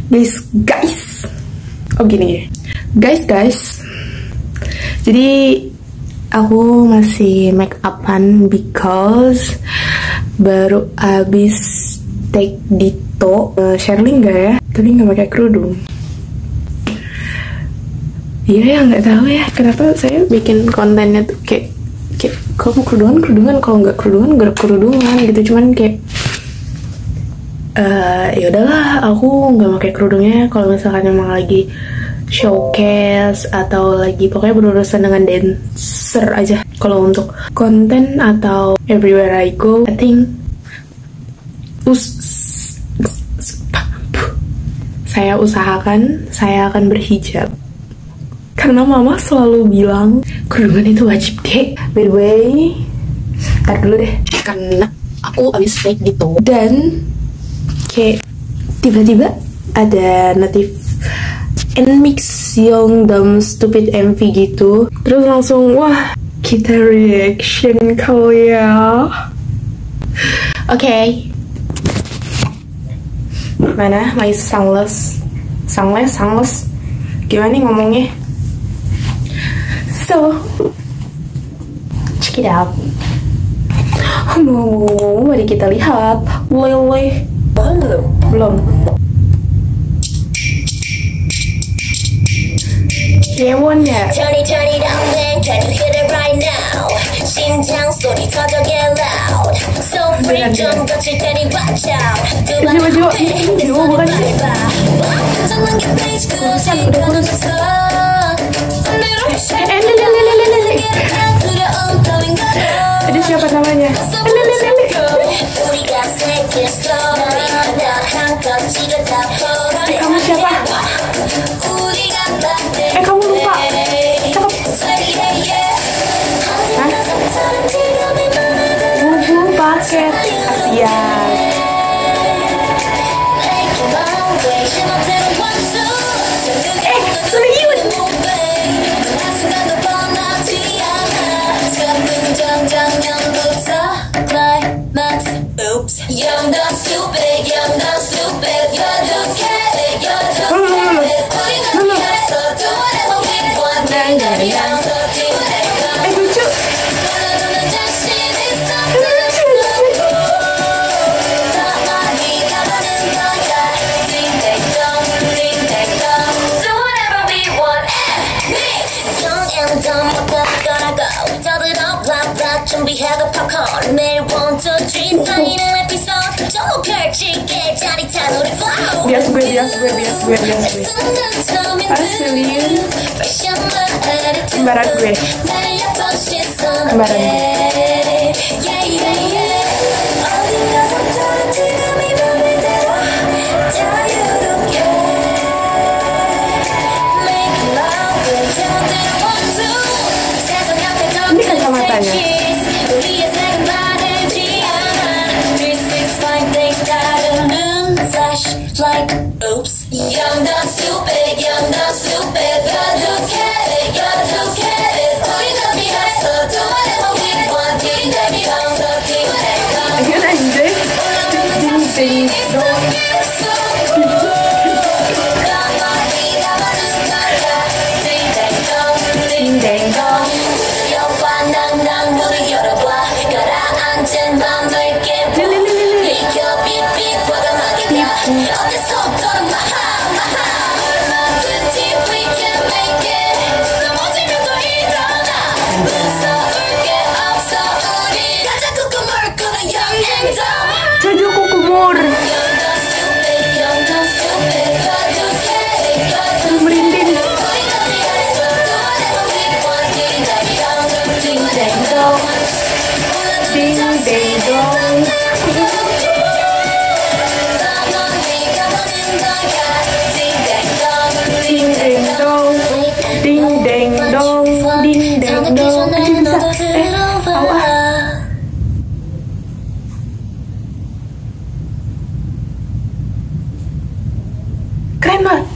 Guys. Oh gini. Guys. Jadi aku masih make upan because baru abis take dito. Sharing gak ya? Tapi nggak pakai kerudung. Iya ya, nggak tahu ya kenapa saya bikin kontennya tuh kayak kalau mau kerudungan, kalau nggak kerudungan gitu. Cuman kayak ya udahlah, aku nggak pakai kerudungnya kalau misalkan emang lagi showcase atau lagi pokoknya berurusan dengan dancer aja. Kalau untuk konten atau everywhere I go, I think saya usahakan saya akan berhijab karena mama selalu bilang kerudungan itu wajib deh. By the way, ntar dulu deh, karena aku abis take gitu dan kayak tiba-tiba ada notif Nmix Youngdam Stupid MV gitu. Terus langsung wah, kita reaction kali ya. Oke. Mana my sunless? Gimana nih ngomongnya? So, check it out. Mari kita lihat. Lele. Belum. Kewon ya. Ini siapa namanya? Kamu siapa? Kamu lupa? Bubur paket Asia. Serius? 준비하고 popcorn 매일 1, 2, 3 쌓이는 에피소드 좀 펼치게 짜릿한 우리 flow Bias gue. Kembaran gue. Ini kacamatanya. Like oops, young dumb stupid, you're too careless, oh you got me high, so do whatever we want, ding ding dong, so ding ding dong. Again, anjay. Ding ding dong. 여와 낭낭 문을 열어봐 가라앉은 맘을 깨워 비켜 삐삐 과감하게 가 어디서 떠는 마하 얼마든지 we can make it 넘어지면 또 일어나 무서울 게 없어 우리 가자 꿈을 꾸는 young and dumb Cucu kuku mur. Merinding. Ding ding dong. Ding ding dong. Ding ding dong. Ding ding dong. Keren banget.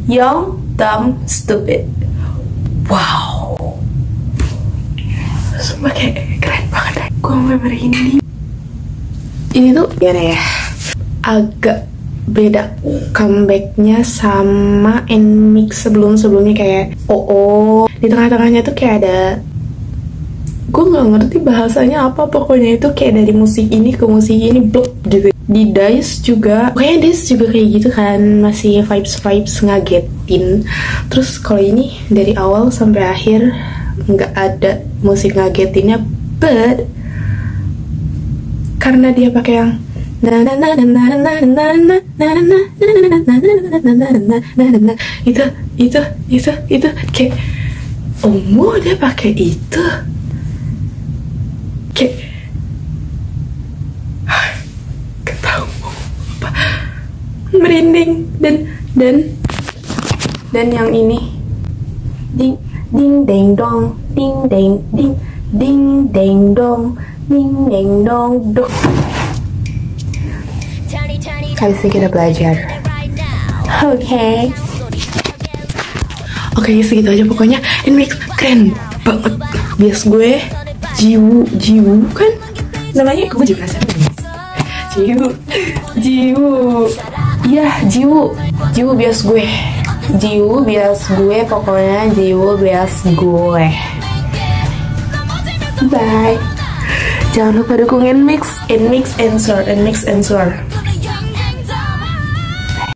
Young, Dumb, Stupid. Wow, sumpah kayak keren banget. Gue sampai merinding. Ini tuh gimana ya, agak beda comebacknya sama NMIXX sebelumnya kayak di tengah-tengahnya tuh kayak ada, gue nggak ngerti bahasanya apa, pokoknya itu kayak dari musik ini ke musik ini blok gitu. Di Dice juga kayaknya Dice juga kayak gitu kan, masih vibes ngagetin. Terus kalau ini dari awal sampai akhir nggak ada musik ngagetinnya, but karena dia pakai yang itu kayak dia pakai itu kayak ketahu apa, merinding. Dan yang ini ding ding deng dong, ding deng ding ding deng dong, ding deng dong dong. Habis ini kita belajar. Oke, segitu aja pokoknya. NMIXX keren banget. Bias gue Jiwoo kan namanya, gue juga rasa Jiwoo. Iya, Jiwoo bias gue. Pokoknya Jiwoo bias gue. Bye. Jangan lupa dukung NMIXX and SOAR.